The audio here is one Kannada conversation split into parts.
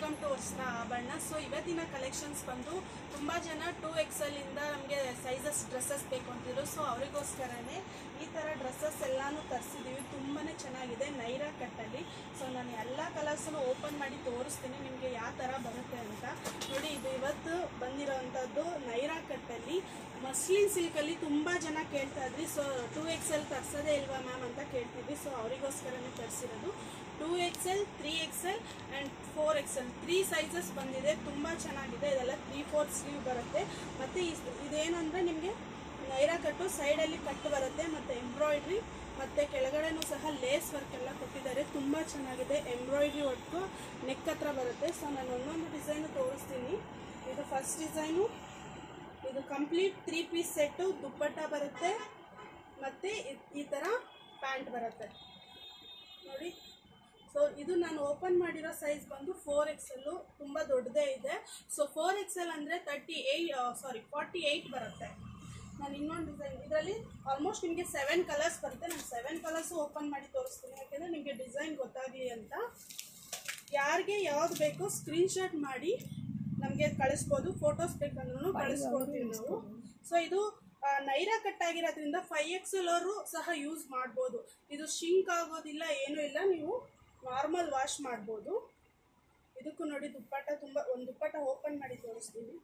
ವೆಲ್ಕಮ್ ಟು ಹೊಸ್ನ ಆಭರಣ. ಸೊ ಇವತ್ತಿನ ಕಲೆಕ್ಷನ್ಸ್ ಬಂದು ತುಂಬ ಜನ 2XL ಇಂದ ನಮಗೆ ಸೈಜಸ್ ಡ್ರೆಸ್ಸಸ್ ಬೇಕು ಅಂತಿದ್ರು. ಸೊ ಅವರಿಗೋಸ್ಕರನೇ ಈ ಥರ ಡ್ರೆಸ್ಸಸ್ ಎಲ್ಲಾನು ತರಿಸಿದ್ದೀವಿ. ತುಂಬಾ ಚೆನ್ನಾಗಿದೆ ನೈರಾ ಕಟ್ಟಲ್ಲಿ. ಸೊ ನಾನು ಎಲ್ಲ ಕಲರ್ಸನ್ನು ಓಪನ್ ಮಾಡಿ ತೋರಿಸ್ತೀನಿ ನಿಮಗೆ ಯಾವ ಥರ ಬರುತ್ತೆ ಅಂತ. ನೋಡಿ, ಇದು ಇವತ್ತು ಬಂದಿರೋವಂಥದ್ದು ನೈರಾ ಕಟ್ಟಲ್ಲಿ ಮಸ್ಲಿನ್ ಸಿಲ್ಕಲ್ಲಿ. ತುಂಬ ಜನ ಕೇಳ್ತಾ ಇದ್ರಿ, ಸೊ 2XL ತರಿಸೋದೇ ಇಲ್ವಾ ಮ್ಯಾಮ್ ಅಂತ ಕೇಳ್ತಿದ್ವಿ. ಸೊ ಅವರಿಗೋಸ್ಕರನೇ ತರಿಸಿರೋದು. 2XL, 3XL and 4XL 3 sizes ಬಂದಿದೆ. ತುಂಬ ಚೆನ್ನಾಗಿದೆ. ಇದೆಲ್ಲ 3/4 ಸ್ಲೀವ್ ಬರುತ್ತೆ. ಮತ್ತು ಇದೇನಂದರೆ ನಿಮಗೆ ನೈರಾ ಕಟ್ಟು ಸೈಡಲ್ಲಿ ಕಟ್ಟು ಬರುತ್ತೆ, ಮತ್ತು ಎಂಬ್ರಾಯ್ಡ್ರಿ, ಮತ್ತು ಕೆಳಗಡೆನೂ ಸಹ ಲೇಸ್ ವರ್ಕ್ ಎಲ್ಲ ಕೊಟ್ಟಿದ್ದಾರೆ. ತುಂಬ ಚೆನ್ನಾಗಿದೆ. ಎಂಬ್ರಾಯ್ಡ್ರಿ ವರ್ಕು ನೆಕ್ ಹತ್ರ ಬರುತ್ತೆ. ಸೊ ನಾನು ಒಂದೊಂದು ಡಿಸೈನು ತೋರಿಸ್ತೀನಿ. ಇದು ಫಸ್ಟ್ ಡಿಸೈನು. ಇದು ಕಂಪ್ಲೀಟ್ 3 ಪೀಸ್ ಸೆಟ್ಟು, ದುಪ್ಪಟ್ಟ ಬರುತ್ತೆ, ಮತ್ತು ಈ ಥರ ಪ್ಯಾಂಟ್ ಬರುತ್ತೆ ನೋಡಿ. ಸೊ ಇದು ನಾನು ಓಪನ್ ಮಾಡಿರೋ ಸೈಜ್ ಬಂದು 4XL, ತುಂಬ ದೊಡ್ಡದೇ ಇದೆ. ಸೊ 4XL ಅಂದರೆ 48 ಬರುತ್ತೆ. ನಾನು ಇನ್ನೊಂದು ಡಿಸೈನ್, ಇದರಲ್ಲಿ ಆಲ್ಮೋಸ್ಟ್ ನಿಮಗೆ 7 ಕಲರ್ಸ್ ಬರುತ್ತೆ. ನಾನು 7 ಕಲರ್ಸು ಓಪನ್ ಮಾಡಿ ತೋರಿಸ್ತೀನಿ, ಯಾಕೆಂದರೆ ನಿಮಗೆ ಡಿಸೈನ್ ಗೊತ್ತಾಗಲಿ ಅಂತ. ಯಾರಿಗೆ ಯಾವ್ದು ಬೇಕೋ ಸ್ಕ್ರೀನ್ಶಾಟ್ ಮಾಡಿ ನಮಗೆ ಕಳಿಸ್ಬೋದು. ಫೋಟೋಸ್ ಬೇಕಂದ್ರೂ ಕಳಿಸ್ಕೊಡ್ತೀವಿ ನಾವು. ಸೊ ಇದು ನೈರಾ ಕಟ್ ಆಗಿರೋದ್ರಿಂದ 5XL ಅವರು ಸಹ ಯೂಸ್ ಮಾಡ್ಬೋದು. ಇದು ಶಿಂಕ್ ಆಗೋದಿಲ್ಲ, ಏನೂ ಇಲ್ಲ. ನೀವು ನಾರ್ಮಲ್ ವಾಶ್ ಮಾಡ್ಬೋದು. ಇದಕ್ಕೂ ನೋಡಿ ದುಪ್ಪಟ್ಟ, ಒಂದು ದುಪ್ಪಟ್ಟ ಓಪನ್ ಮಾಡಿ ತೋರಿಸ್ತೀನಿ.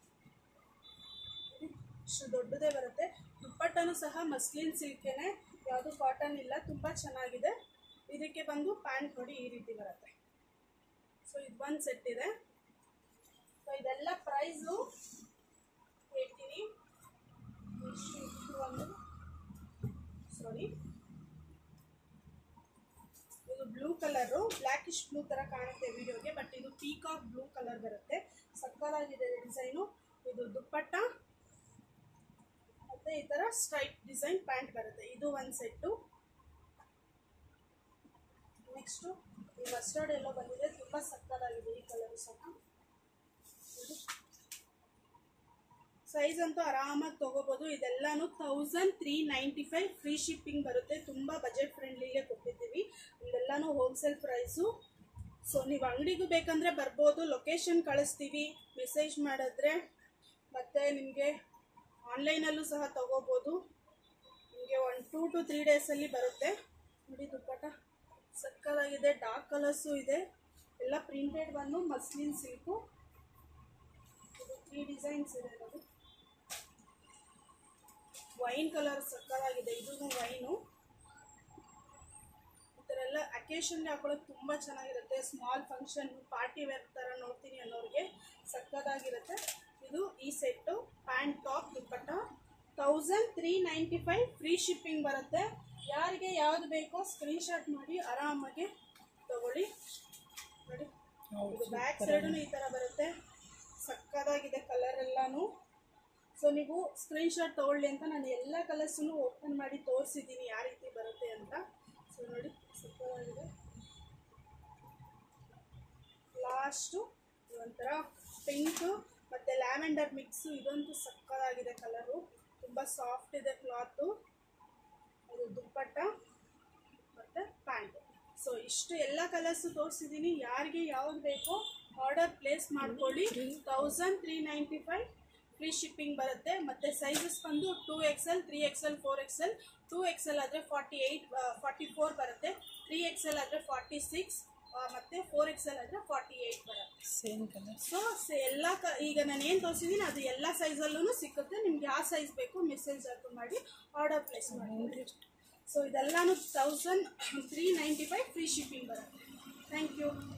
ಇಷ್ಟು ದೊಡ್ಡದೇ ಬರುತ್ತೆ. ದುಪ್ಪಟ್ಟನೂ ಸಹ ಮಸ್ಲಿನ್ ಸಿಲ್ಕೇನೆ, ಯಾವುದು ಕಾಟನ್ ಇಲ್ಲ. ತುಂಬ ಚೆನ್ನಾಗಿದೆ. ಇದಕ್ಕೆ ಬಂದು ಪ್ಯಾಂಟ್ ನೋಡಿ ಈ ರೀತಿ ಬರುತ್ತೆ. ಸೊ ಇದು ಒಂದು ಸೆಟ್ ಇದೆ. ಸೊ ಇದೆಲ್ಲ ಪ್ರೈಸು ಹೇಳ್ತೀನಿ. ಇದು ಬ್ಲೂ ಕಲರು, ಬ್ಲ್ಯಾಕಿಶ್ ಬ್ಲೂ ಥರ ಕಾಣುತ್ತೆ ವಿಡಿಯೋಗೆ, ಬಟ್ ಇದು ಪೀಕಾಕ್ ಬ್ಲೂ ಕಲರ್ ಬರುತ್ತೆ. ಸಕ್ಕತ್ತಾಗಿದೆ ಡಿಸೈನು. ಇದು ದುಪ್ಪಟ್ಟ ಮತ್ತು ಈ ಥರ ಸ್ಟ್ರೈಟ್ ಡಿಸೈನ್ ಪ್ಯಾಂಟ್ ಬರುತ್ತೆ. ಇದು ಒಂದು ಸೆಟ್ಟು. ನೆಕ್ಸ್ಟು ಈ ಮಸ್ಟರ್ಡ್ ಎಲ್ಲೋ ಬಂದಿದೆ. ತುಂಬ ಸಕ್ಕತ್ತಾಗಿದೆ ಈ ಕಲರು ಸಹ. ಸೈಜ್ ಅಂತೂ ಆರಾಮಾಗಿ ತೊಗೋಬೋದು. ಇದೆಲ್ಲನೂ 1395 ಫ್ರೀ ಶಿಪ್ಪಿಂಗ್ ಬರುತ್ತೆ. ತುಂಬ ಬಜೆಟ್ ಫ್ರೆಂಡ್ಲಿಗೆ ಕೊಟ್ಟಿದ್ದೀವಿ. ಇದೆಲ್ಲನೂ ಹೋಲ್ಸೇಲ್ ಪ್ರೈಸು. ಸೊ ನೀವು ಅಂಗಡಿಗೂ ಬೇಕಂದರೆ ಬರ್ಬೋದು. ಲೊಕೇಶನ್ ಕಳಿಸ್ತೀವಿ ಮೆಸೇಜ್ ಮಾಡಿದ್ರೆ. ಮತ್ತು ನಿಮಗೆ ಆನ್ಲೈನಲ್ಲೂ ಸಹ ತೊಗೋಬೋದು. ನಿಮಗೆ 1 2 to 3 ಡೇಸಲ್ಲಿ ಬರುತ್ತೆ. ನೋಡಿ ದುಪ್ಪಟ್ಟ ಸಕ್ಕತ್ತಾಗಿದೆ. ಡಾರ್ಕ್ ಕಲರ್ಸು ಇದೆ. ಎಲ್ಲ ಪ್ರಿಂಟೆಡ್ ಬಂದು ಮಸ್ಲಿನ್ ಸಿಲ್ಕು. ಇದು 3 ಡಿಸೈನ್ಸ್ ಇದೆ ನೋಡಿ. ವೈನ್ ಕಲರ್ ಸಕ್ಕತ್ತಾಗಿದೆ. ಇದು ವೈನು. ಈ ಥರ ಎಲ್ಲ ಅಕೇಶನ್ಗೆ ಹಾಕೊಳ್ಳೋದು ತುಂಬ ಚೆನ್ನಾಗಿರುತ್ತೆ. ಸ್ಮಾಲ್ ಫಂಕ್ಷನ್, ಪಾರ್ಟಿ ವೇರ್ ಥರ ನೋಡ್ತೀನಿ ಅನ್ನೋರಿಗೆ ಸಕ್ಕತ್ತಾಗಿರುತ್ತೆ. ಇದು ಈ set pant, top, dupatta 1395 free shipping ಬರುತ್ತೆ. ಯಾರಿಗೆ ಯಾವುದು ಬೇಕೋ ಸ್ಕ್ರೀನ್ಶಾಟ್ ಮಾಡಿ ಆರಾಮಾಗಿ ತಗೊಳ್ಳಿ. ನೋಡಿ, ಇದು ಬ್ಯಾಕ್ ಸೈಡೂ ಈ ಥರ ಬರುತ್ತೆ. ಸಕ್ಕತ್ತಾಗಿದೆ ಕಲರ್ ಎಲ್ಲಾನು. ಸೊ ನೀವು ಸ್ಕ್ರೀನ್ಶಾಟ್ ತೊಗೊಳ್ಳಿ ಅಂತ ನಾನು ಎಲ್ಲ ಕಲರ್ಸನ್ನು ಓಪನ್ ಮಾಡಿ ತೋರಿಸಿದ್ದೀನಿ ಯಾವ ರೀತಿ ಬರುತ್ತೆ ಅಂತ. ಸೊ ನೋಡಿ ಸಕ್ಕತ್ತಾಗಿದೆ. ಲಾಸ್ಟು ಒಂಥರ ಪಿಂಕು ಮತ್ತು ಲ್ಯಾವೆಂಡರ್ ಮಿಕ್ಸು. ಇದಂತೂ ಸಕ್ಕತ್ತಾಗಿದೆ ಕಲರು. ತುಂಬ ಸಾಫ್ಟ್ ಇದೆ ಕ್ಲಾತು. ಅದು ದುಪ್ಪಟ್ಟ ಮತ್ತು ಪ್ಯಾಂಟು. ಸೊ ಇಷ್ಟು ಎಲ್ಲ ಕಲರ್ಸು ತೋರಿಸಿದ್ದೀನಿ. ಯಾರಿಗೆ ಯಾವ್ದು ಬೇಕೋ ಆರ್ಡರ್ ಪ್ಲೇಸ್ ಮಾಡ್ಕೊಳ್ಳಿ. 1395 ಫ್ರೀ ಶಿಪ್ಪಿಂಗ್ ಬರುತ್ತೆ. ಮತ್ತು ಸೈಜಸ್ ಬಂದು 2XL, 3XL, 4XL. 2XL ಆದರೆ 44 ಬರುತ್ತೆ. 3XL ಆದರೆ 46 ಮತ್ತು 4XL ಆದರೆ 48 ಬರುತ್ತೆ. Same colour. ಸೊ ಎಲ್ಲ ಈಗ ನಾನು ಏನು ತೋರಿಸಿದ್ದೀನಿ ಅದು ಎಲ್ಲ ಸೈಜಲ್ಲೂ ಸಿಕ್ಕುತ್ತೆ. ನಿಮ್ಗೆ ಯಾವ ಸೈಜ್ ಬೇಕು ಮೆಸೇಜ್ ಹಾಕಿ ಮಾಡಿ ಆರ್ಡರ್ ಪ್ಲೇಸ್ ಮಾಡಿ. ಸೊ ಇದೆಲ್ಲನೂ 1395 ಫ್ರೀ ಶಿಪ್ಪಿಂಗ್ ಬರುತ್ತೆ. Thank you.